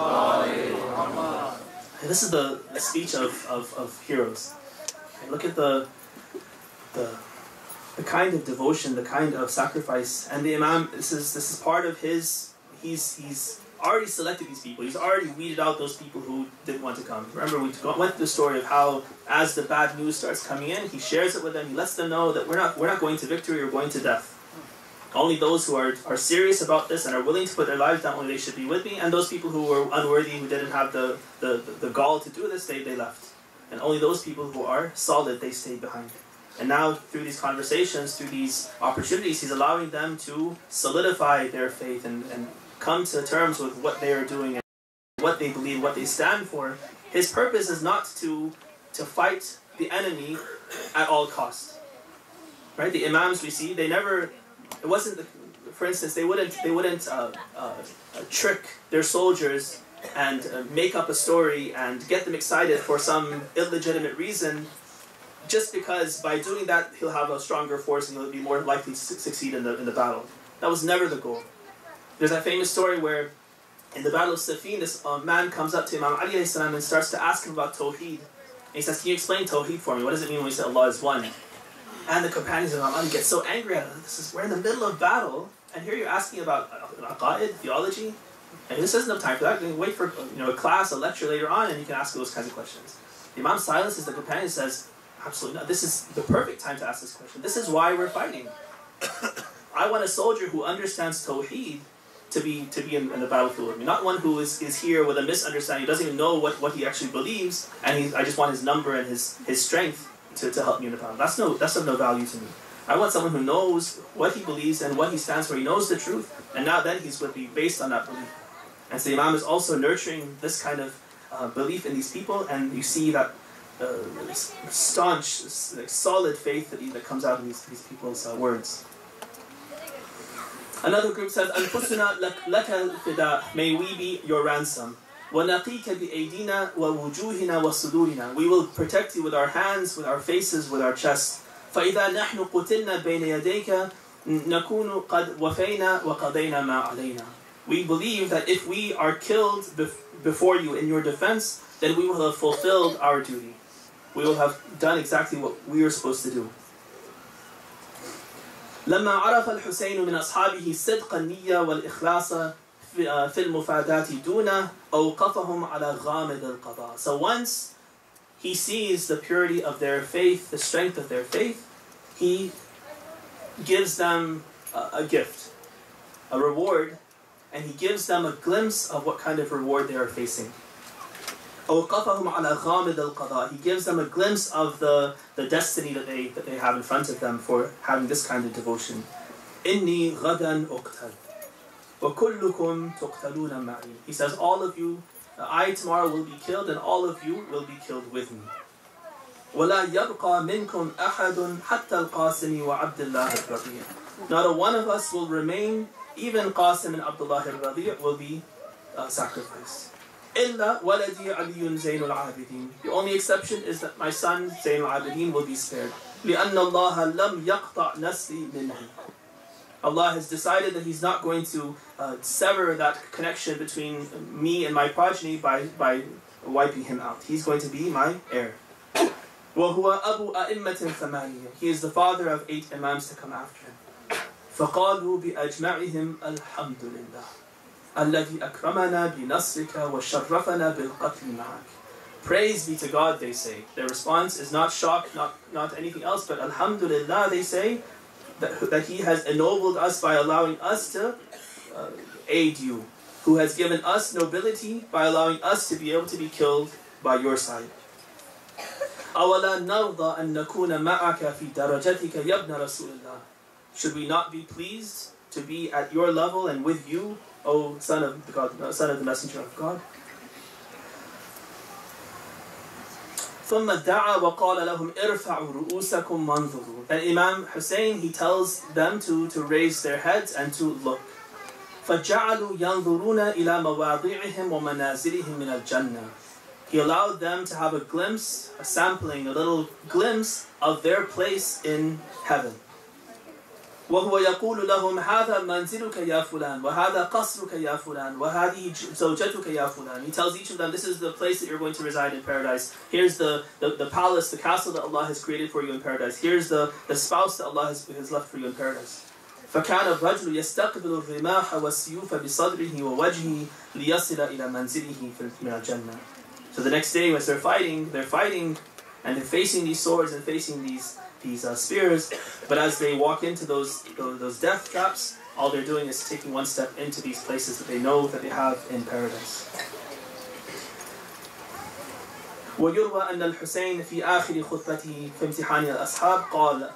محمد. This is the, the speech of, of, of heroes. Look at the the the kind of devotion, the kind of sacrifice, and the Imam. This is this is part of his. He's he's already selected these people. He's already weeded out those people who didn't want to come. Remember, we went through the story of how, as the bad news starts coming in, he shares it with them. He lets them know that we're not we're not going to victory, we're going to death. Only those who are are serious about this and are willing to put their lives down, only they should be with me. And those people who were unworthy, who didn't have the the, the, the gall to do this, they they left. And only those people who are solid, they stayed behind. And now, through these conversations, through these opportunities, he's allowing them to solidify their faith and, and come to terms with what they are doing and what they believe, what they stand for. His purpose is not to, to fight the enemy at all costs. Right? The Imams we see, they never, it wasn't, the, for instance, they wouldn't, they wouldn't uh, uh, trick their soldiers and uh, make up a story and get them excited for some illegitimate reason, just because by doing that he'll have a stronger force and he'll be more likely to succeed in the in the battle. That was never the goal. There's that famous story where in the Battle of Siffin, this uh, man comes up to Imam Ali alayhi salam and starts to ask him about Tawheed. And he says, can you explain Tawheed for me? What does it mean when we say Allah is one? And the companions of Imam Ali get so angry at him. This is, we're in the middle of battle, and here you're asking about aqaid, theology, and this isn't enough time for that. You can wait for you know a class, a lecture later on, and you can ask those kinds of questions. The Imam silences, the companion says, absolutely not. This is the perfect time to ask this question. This is why we're fighting. I want a soldier who understands Tawheed to be to be in, in the battlefield with me. Not one who is, is here with a misunderstanding, doesn't even know what, what he actually believes, and he, I just want his number and his, his strength to, to help me in the battle. That's no that's of no value to me. I want someone who knows what he believes and what he stands for. He knows the truth, and now then he's with me based on that belief. And so the Imam is also nurturing this kind of uh, belief in these people, and you see that Uh, staunch, solid faith that, that comes out of these, these people's uh, words. Another group says, أَنفُسُنَا لَكَ الْفِدَاء. May we be your ransom. وَنَقِيكَ بِأَيْدِينَا وَوُجُوهِنَا وَصُدُورِنَا. We will protect you with our hands, with our faces, with our chests. فَإِذَا نَحْنُ قُتِلْنَا بَيْنَ يَدَيْكَ نَكُونُ قَدْ وَفَيْنَا وَقَضَيْنَا مَا عَلَيْنَا. We believe that if we are killed before you in your defense, then we will have fulfilled our duty. We will have done exactly what we were supposed to do. لما عرف الحسين من أصحابه صدق النية والإخلاص في المفادات دونه أوقفهم على غامض القضاء. So once he sees the purity of their faith, the strength of their faith, he gives them a, a gift, a reward, and he gives them a glimpse of what kind of reward they are facing. أوقفهم على غامض القضاء. He gives them a glimpse of the, the destiny that they, that they have in front of them for having this kind of devotion. إني غدا أقتل وكلكم تقتلون معي. He says, all of you, I tomorrow will be killed, and all of you will be killed with me. ولا يبقى منكم أحد حتى القاسم وعبد الله الرضيع. Not a one of us will remain, even Qasim and Abdullah al-Radi' will be uh, sacrificed. إلا ولدي علي زين العابدين. The only exception is that my son Zayn al-Abidin will be spared. لأن الله لم يقطع نسلي منه. Allah has decided that He's not going to uh, sever that connection between me and my progeny by, by wiping him out. He's going to be my heir. وهو أبو أئمة ثمانية. He is the father of eight imams to come after him. فقالوا بأجمعهم الحمد لله الذي أكرمنا بنصرك وشرفنا بالقتل معك. Praise be to God, they say. Their response is not shock, not, not anything else, but Alhamdulillah, they say, that, that He has ennobled us by allowing us to uh, aid you, who has given us nobility by allowing us to be able to be killed by your side. أولا نرضى أن نكون معك في درجتك يا ابن رسول الله. Should we not be pleased to be at your level and with you, O son of the God, son of the Messenger of God? ثم دعا وقال لهم ارفعوا رؤوسكم وانظروا. And Imam Hussein, he tells them to, to raise their heads and to look. فجعلوا ينظرون إلى مواضعهم ومنازلهم من الجنة. He allowed them to have a glimpse, a sampling, a little glimpse of their place in heaven. وهو يقول لهم هذا منزلك يا فلان وهذا قصرك يا فلان وهذه زوجتك يا فلان. He tells each of them, this is the place that you're going to reside in paradise. Here's the, the, the palace, the castle that Allah has created for you in paradise. Here's the, the spouse that Allah has, has left for you in paradise. فكان الرجل يستقبل الرماح والسيوف بصدره ووجهه ليصل إلى منزله من الجنة. So the next day, as they're fighting, they're fighting and they're facing these swords and facing these these uh, spears, but as they walk into those, those those death traps, all they're doing is taking one step into these places that they know that they have in paradise. ويروى أن الحسين في آخر خطبته في امتحان الأصحاب قال.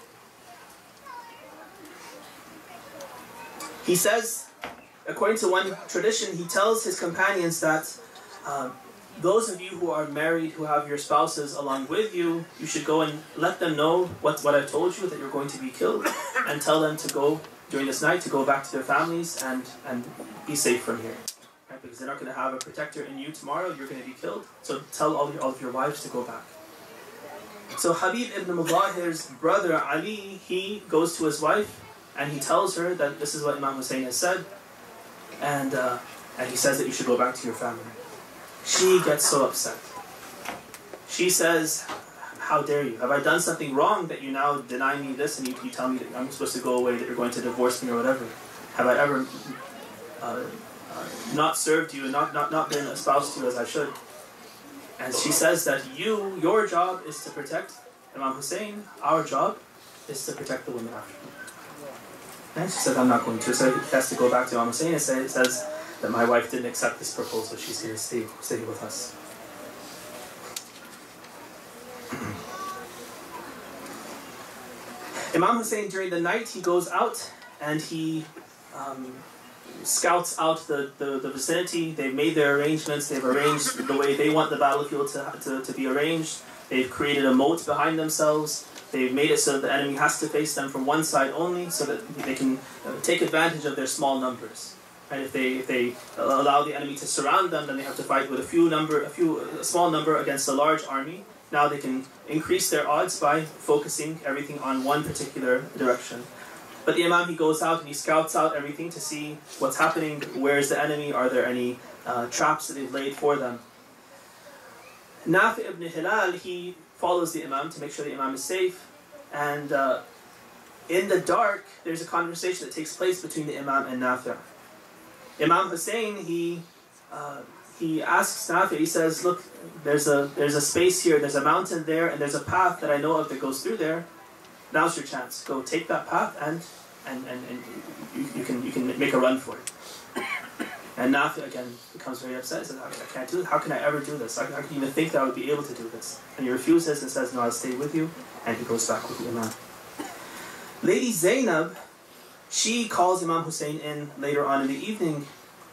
He says, according to one tradition, he tells his companions that uh, those of you who are married, who have your spouses along with you, you should go and let them know what, what I told you, that you're going to be killed, and tell them to go during this night, to go back to their families and, and be safe from here. Right? Because they're not going to have a protector in you tomorrow, you're going to be killed. So tell all, your, all of your wives to go back. So Habib ibn Mudahir's brother Ali, he goes to his wife and he tells her that this is what Imam Hussein has said, and, uh, and he says that you should go back to your family. She gets so upset. She says, how dare you? Have I done something wrong that you now deny me this and you, you tell me that I'm supposed to go away, that you're going to divorce me or whatever? Have I ever uh, uh, not served you and not, not, not been a spouse to you as I should? And she says that you, your job is to protect Imam Hussein, our job is to protect the women after him. And she said, I'm not going to. So he has to go back to Imam Hussein and say, it says that my wife didn't accept this proposal. She's here to stay, stay with us. Imam Hussein, during the night, he goes out and he um, scouts out the, the, the vicinity. They've made their arrangements. They've arranged the way they want the battlefield to, to, to be arranged. They've created a moat behind themselves. They've made it so that the enemy has to face them from one side only, so that they can uh, take advantage of their small numbers. And if they if they allow the enemy to surround them, then they have to fight with a few number, a few a small number against a large army. Now they can increase their odds by focusing everything on one particular direction. But the Imam, he goes out and he scouts out everything to see what's happening. Where is the enemy? Are there any uh, traps that they've laid for them? Nafi ibn Hilal, he follows the Imam to make sure the Imam is safe. And uh, in the dark, there's a conversation that takes place between the Imam and Nafi. Imam Hussein, he uh, he asks Nafi, he says, look, there's a, there's a space here, there's a mountain there, and there's a path that I know of that goes through there. Now's your chance. Go take that path and and, and, and you, you can you can make a run for it. And Nafi again becomes very upset and says, I can't do it. How can I ever do this? I, I can even think that I would be able to do this. And he refuses and says, no, I'll stay with you. And he goes back with the Imam. Lady Zainab, she calls Imam Hussein in later on in the evening.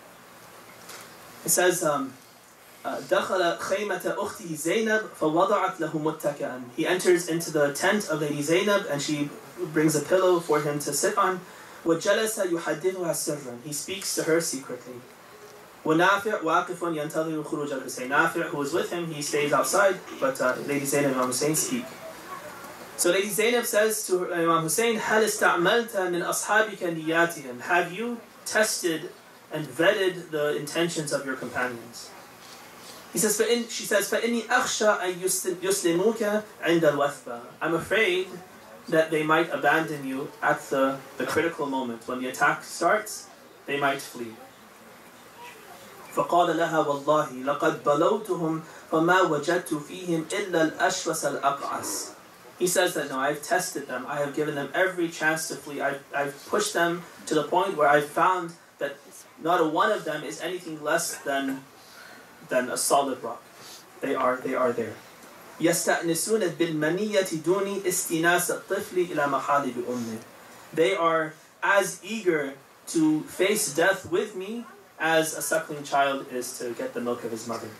It says, um, دخل خيمة أخته زينب فوضعت له متكئا. He enters into the tent of Lady Zainab and she brings a pillow for him to sit on. وجلس يحدثها سرا. He speaks to her secretly. ونافع واقف ينتظر خروج الحسين. Nafi', who is with him, he stays outside, but uh, Lady Zainab and Imam Hussein speak. So Lady Zainab says to Imam Hussein, هل استعملت من أصحابك نياتهم? Have you tested and vetted the intentions of your companions? He says, فإن, she says, فإني أخشى أن يسلموك عند الوثبة. I'm afraid that they might abandon you at the, the critical moment. When the attack starts, they might flee. فقال لها والله لقد بلوتهم فما وجدت فيهم إلا الأشوس الأقعس. He says that, no, I've tested them. I have given them every chance to flee. I've, I've pushed them to the point where I've found that not a one of them is anything less than, than a solid rock. They are, they are there. يستأنسون بالمنية دون استناس الطفل إلى محارب أمه. They are as eager to face death with me as a suckling child is to get the milk of his mother.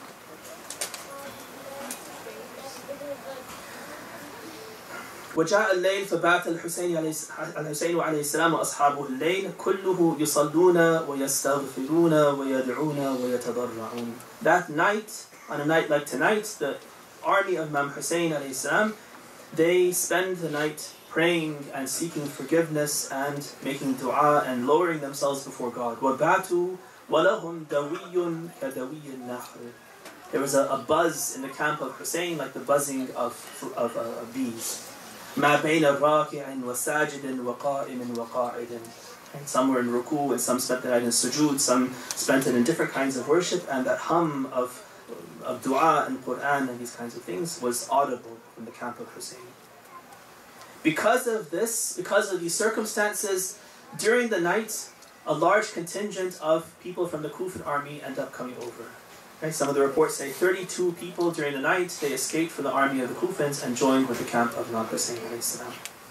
وجاء الليل فبات الحسين الحسين عليه السلام وأصحابه الليل كله يصلون ويستغفرون ويدعون ويتضرعون. That night, on a night like tonight, the army of Imam Hussein alayhi salam, they spend the night praying and seeking forgiveness and making dua and lowering themselves before God. وَبَاتُوا وَلَهُمْ دَوِيٌّ كَدَوِيِّ النَّحْلِ. There was a, a buzz in the camp of Hussein like the buzzing of, of, uh, of bees. مَا بَيْنَ رَاكِعٍ وَسَاجِدٍ وَقَائِمٍ وَقَاعِدٍ. And some were in ruku, and some spent the night in sujood, some spent it in different kinds of worship, and that hum of of dua and Quran and these kinds of things was audible from the camp of Hussein. Because of this, because of these circumstances, during the night, a large contingent of people from the Kufan army end up coming over. Right? Some of the reports say thirty-two people during the night, they escaped from the army of the Kufans and joined with the camp of Imam Hussein alayhi salam.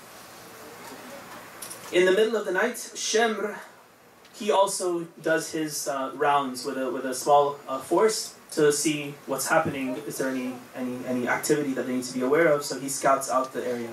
In the middle of the night, Shimr, he also does his uh, rounds with a, with a small uh, force to see what's happening. Is there any, any, any activity that they need to be aware of? So he scouts out the area.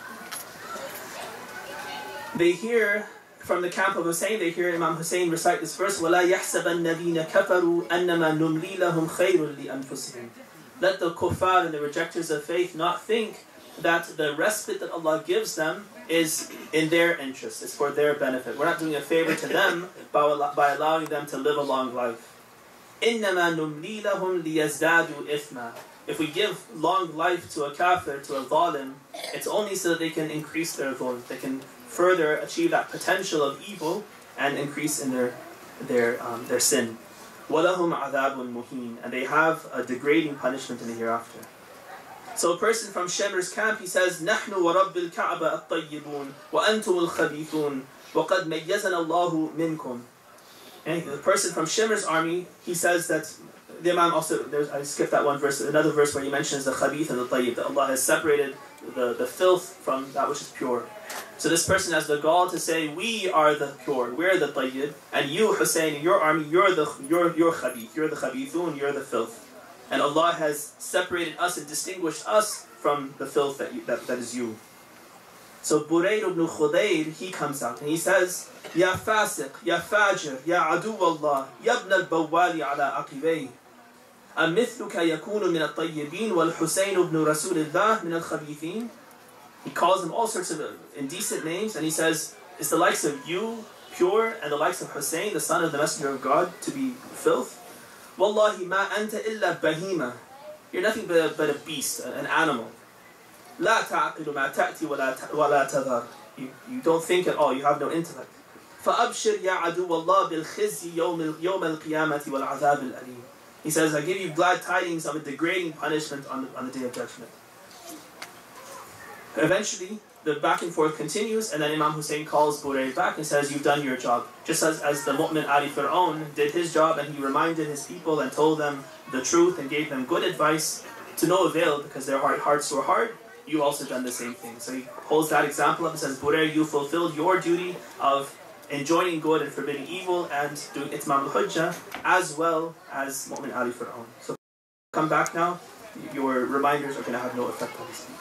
They hear from the camp of Hussein, they hear Imam Hussein recite this verse, وَلَا يَحْسَبَ الَّذِينَ كَفَرُوا أَنَّمَا نُمْلِي لَهُمْ خَيْرٌ لِأَنفُسِهِمْ. Let the kuffar and the rejectors of faith not think that the respite that Allah gives them is in their interest, it's for their benefit. We're not doing a favor to them by, by allowing them to live a long life. إِنَّمَا نُمْلِي لَهُمْ لِيَزْدَادُوا إِثْمًا. If we give long life to a kafir, to a zalim, it's only so that they can increase their dhulm. They can further achieve that potential of evil and increase in their their um, their sin. وَلَهُمْ عَذَابٌ مُهِينٌ. And they have a degrading punishment in the hereafter. So a person from Shemr's camp, he says, نَحْنُ وَرَبِّ الْكَعْبَ الطَّيِّبُونَ وَأَنْتُمُ الْخَبِيثُونَ وَقَدْ مَيَّزَنَ اللَّهُ مِنْكُمْ. And the person from Shimr's army, he says that the Imam also, there's, I skipped that one verse, another verse where he mentions the khabith and the tayyib, that Allah has separated the, the filth from that which is pure. So this person has the gall to say, we are the pure, we're the tayyib, and you, Hussein, in your army, you're the you're, you're khabith, you're the khabithun, you're the filth. And Allah has separated us and distinguished us from the filth that, you, that, that is you. So Burayd ibn Khudayr, he comes out and he says, Ya fasiq, Ya fajr, Ya adu Allah, Ya ibn al-bawwali ala aqibay. أَمِثْلُكَ يَكُونُ مِنَ الطَّيِّبِينَ وَالْحُسَيْنُ بْنُ رَسُولِ اللَّهِ مِنَ الْخَبِيثِينَ. He calls them all sorts of indecent names and he says, it's the likes of you, pure, and the likes of Hussein, the son of the Messenger of God, to be filth. وَاللَّهِ مَا أَنْتَ إِلَّا بَهِيمَةٌ. You're nothing but a, but a beast, an animal. لَا تَعْقِلُ مَا تَأْتِي وَلَا تَذَرُ. You, you don't think at all, you have no intellect. فَأَبْشِرْ يَا عَدُوَّ اللَّهِ بِالْخِزْيِ يَوْمَ الْقِيَامَةِ وَالْعَذَابِ الْأَلِيمِ. He says, I give you glad tidings of a degrading punishment on the, on the Day of Judgment. Eventually, the back and forth continues, and then Imam Hussein calls Burayd back and says, you've done your job. Just as, as the mu'min Ali Fir'aun did his job, and he reminded his people and told them the truth and gave them good advice to no avail because their heart, hearts were hard, you also done the same thing. So he holds that example up and says, Burayd, you fulfilled your duty of enjoining good and forbidding evil and doing itmam al-hujjah as well as mu'min Ali Fir'aun. So come back now, your reminders are going to have no effect on these people.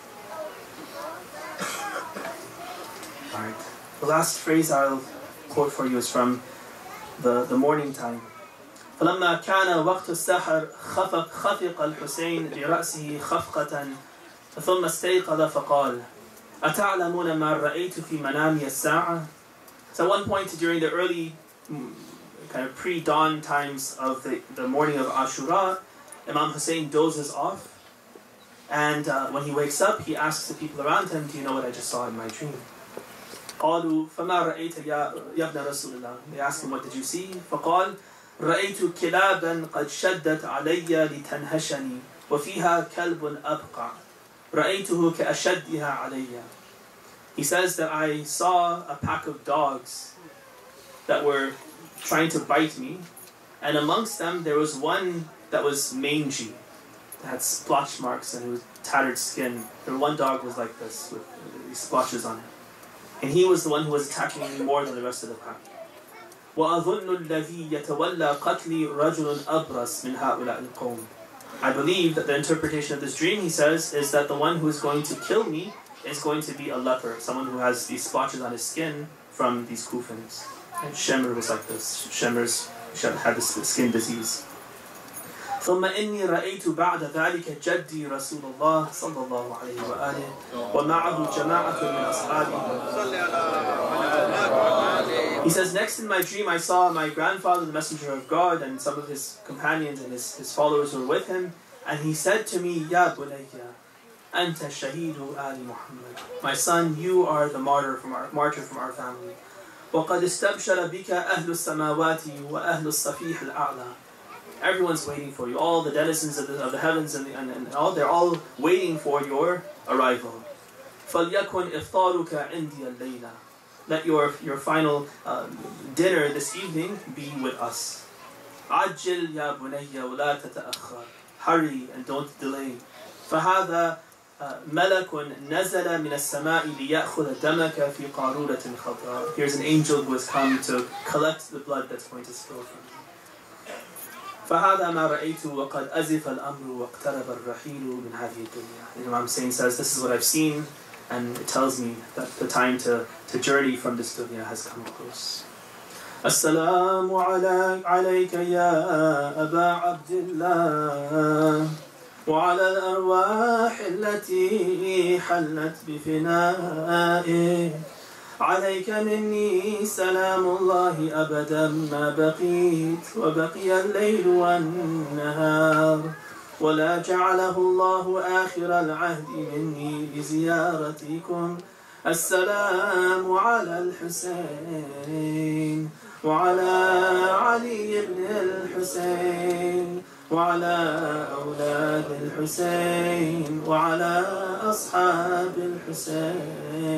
Alright, the last phrase I'll quote for you is from the, the morning time. فلما كان وقت السحر خفق خفق الحسين برأسه خفقة ثم استيقظ فقال أتعلمون ما رأيت في منامي الساعة. So at one point during the early kind of pre-dawn times of the, the morning of Ashura, Imam Hussein dozes off, and uh, when he wakes up he asks the people around him, do you know what I just saw in my dream? قالوا فما رأيت يا ابن رسول الله. They asked him, what did you see? فقال رأيت كلابا قد شدت علي لتنهشني وفيها كلب أبقع رأيته كأشدها علي. He says that I saw a pack of dogs that were trying to bite me, and amongst them there was one that was mangy, that had splotch marks and it was tattered skin. And one dog was like this with these splotches on it. And he was the one who was attacking me more than the rest of the pack. وَأَظُنُّ الَّذِي يَتَوَلَّى قَتْلِي رَجُلٌ أَبْرَسْ مِنْ هَؤُلَاءِ الْقَوْمِ. I believe that the interpretation of this dream, he says, is that the one who is going to kill me is going to be a leper, someone who has these splotches on his skin from these kufans. And Shemr was like this. Shemr's had this skin disease. ثم إني رأيت بعد ذلك جدي رسول الله صلى الله عليه وآله ومعه جماعة من أصحابه. He says, next in my dream I saw my grandfather, the messenger of God, and some of his companions and his, his followers were with him, and he said to me, Ya bunayya, anta shahidu ali Muhammad. My son, you are the martyr from our martyr from our family. وقد استبشر بك أهل السماوات وأهل الصفيح الأعلى. Everyone's waiting for you. All the denizens of the, of the heavens and, the, and, and all, they're all waiting for your arrival. فَلْيَكُنْ إِفْطَارُكَ عِنْدِيَ اللَّيْلَةِ. Let your, your final uh, dinner this evening be with us. عَجِّلْ يَا بُنَيَّ وَلَا تَتَأَخَّرْ. Hurry and don't delay. فَهَذَا مَلَكٌ نَزَلَ مِنَ السَّمَاءِ لِيَأْخُذَ دَمَكَ فِي قَارُورَةٍ خَضْرَاءٍ. Here's an angel who has come to collect the blood that's going to spill from you. فهذا ما رأيت وقد أزف الأمر واقترب الرحيل من هذه الدنيا. And Imam Hussein says, this is what I've seen, and it tells me that the time to, to journey from this dunya has come close. السلام عليك يا أبا عبد الله وعلى الأرواح التي حلت بفنائك عليك مني سلام الله أبدا ما بقيت وبقي الليل والنهار ولا جعله الله آخر العهد مني بزيارتكم. السلام على الحسين وعلى علي بن الحسين وعلى أولاد الحسين وعلى أصحاب الحسين.